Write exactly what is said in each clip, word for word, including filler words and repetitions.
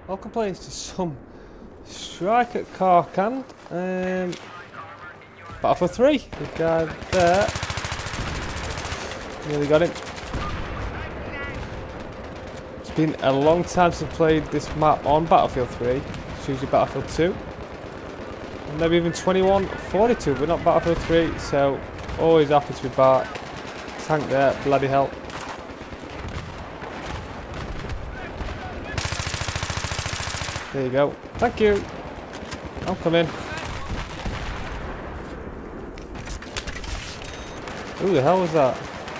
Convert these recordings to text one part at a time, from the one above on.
Welcome players to some Strike at Karkand. Um, Battlefield three. The guy there. Nearly got him. It's been a long time since I played this map on Battlefield three. It's usually Battlefield two. And maybe even twenty-one forty-two, but not Battlefield three. So always happy to be back. Tank there, bloody hell. There you go. Thank you. I'm coming. Who the hell was that?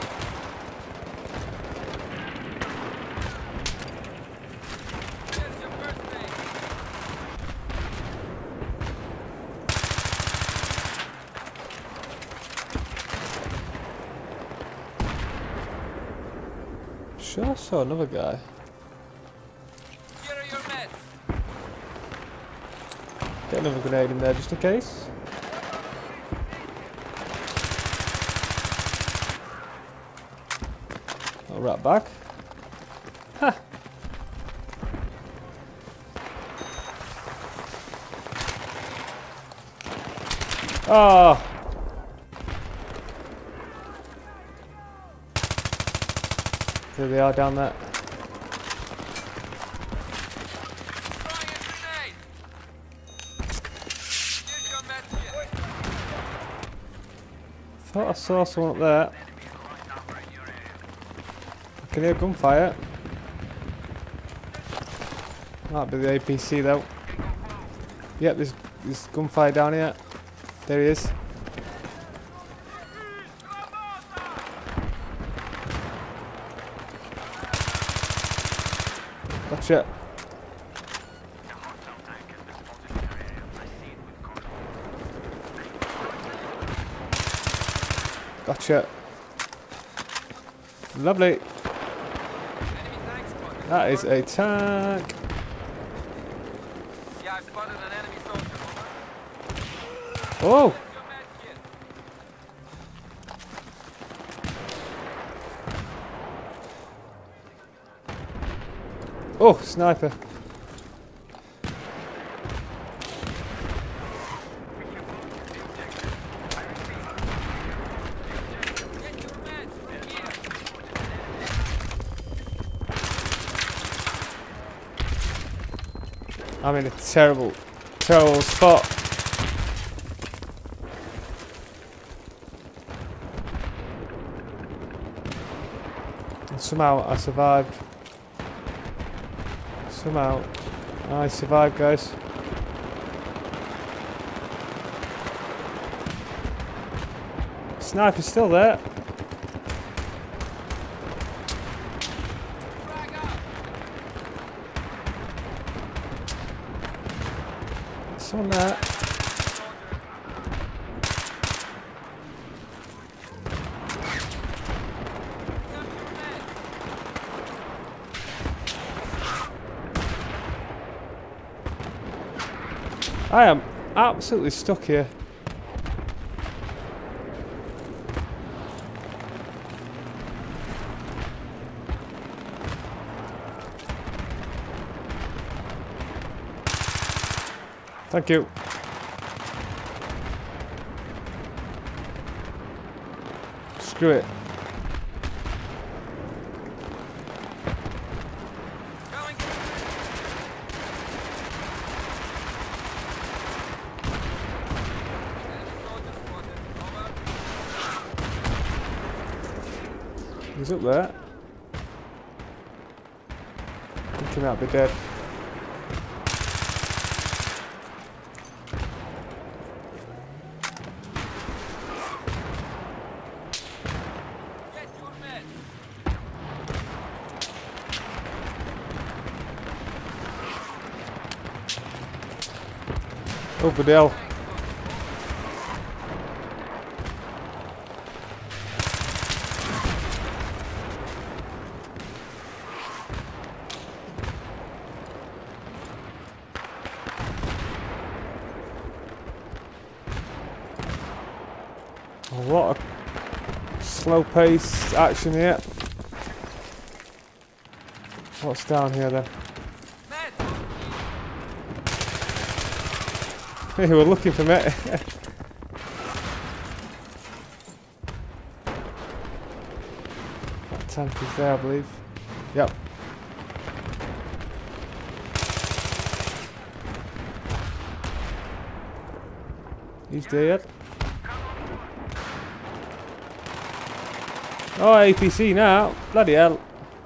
Sure, I saw another guy. Get another grenade in there just in case. I'll wrap back. Ha! Oh! There they are down there. Thought I saw someone up there. I can hear gunfire. Might be the A P C though. Yep, there's, there's gunfire down here. There he is. Gotcha. Gotcha. Lovely. That is a tank. Yeah, I've spotted an enemy soldier. Oh! Oh, sniper. I'm in a terrible, terrible spot. And somehow I survived. Somehow I survived, guys. Sniper's still there. Someone there. I am absolutely stuck here. Thank you. Screw it. He's up there. I think he might be dead. Over there. A lot of slow paced action here. What's down here then? They were looking for me. That tank is there, I believe. Yep. He's dead. Oh, A P C now. Bloody hell.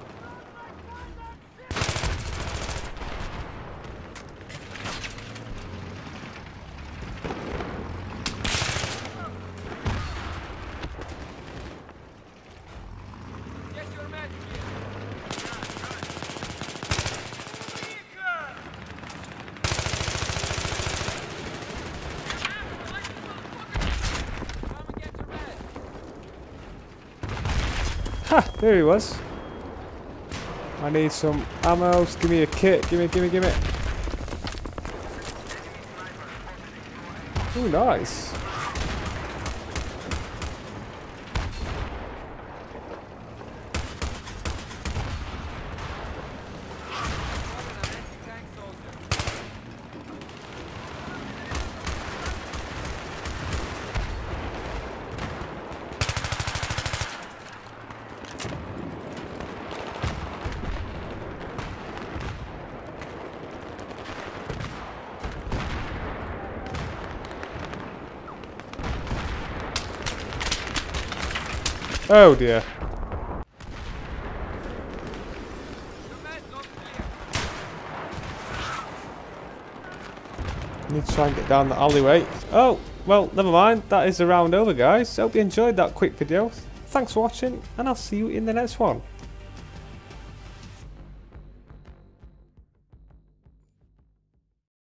Ha! There he was. I need some ammo. Just give me a kit. Give me, give me, give me. Ooh, nice. Oh dear. Need to try and get down the alleyway. Oh, well, never mind. That is the round over, guys. Hope you enjoyed that quick video. Thanks for watching, and I'll see you in the next one.